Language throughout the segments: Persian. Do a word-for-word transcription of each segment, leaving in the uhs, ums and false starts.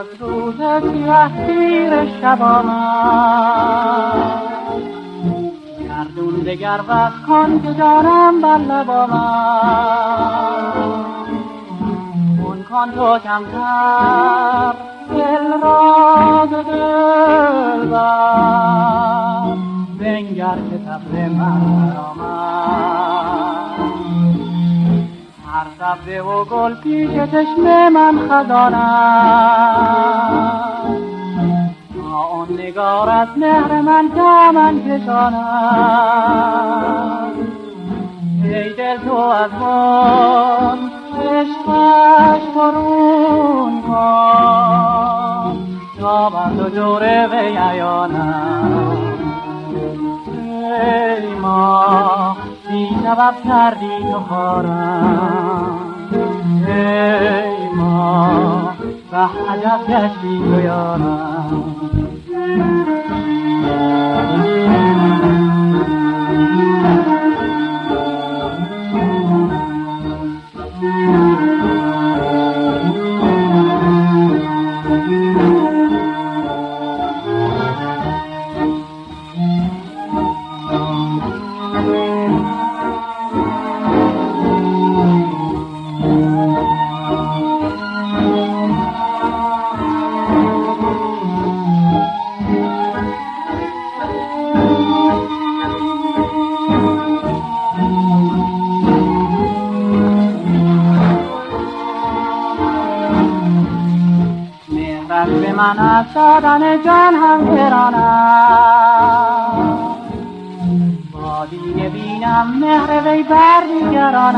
از روز سیاه تیر شب آمد، گردون دگر بس کن که جانم بر لب آمد. خون کن تو کمتر دل را ز دل بر، بنگر که صبر من آمد. هر سبزه و گل پیش چشم من خزان است، تا آن نگار از مهر من دامن کشاند. ای دل تو از من عشقش برون کن، تا بر تو جور وی عیانم. ای ما بی سبب کردی تو خارم، ای ما به عجب گشتی تو یارم. به من از دادن جان هم گران است، با دیده بینم مهر وی بر دیگران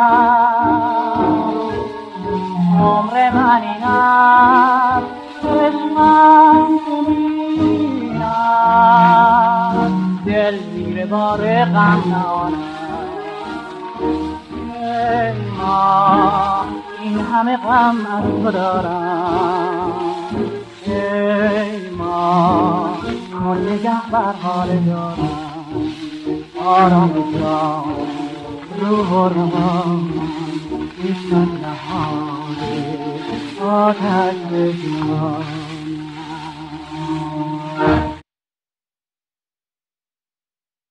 است. عمر من این است عشقم چنین است، دل زیر بار غم نهانم. ای ما این همه غم از تو دارم، ای ما کن نگه بر حال دارم. آرام جان روح و روان ایشان نهان آتش به جان.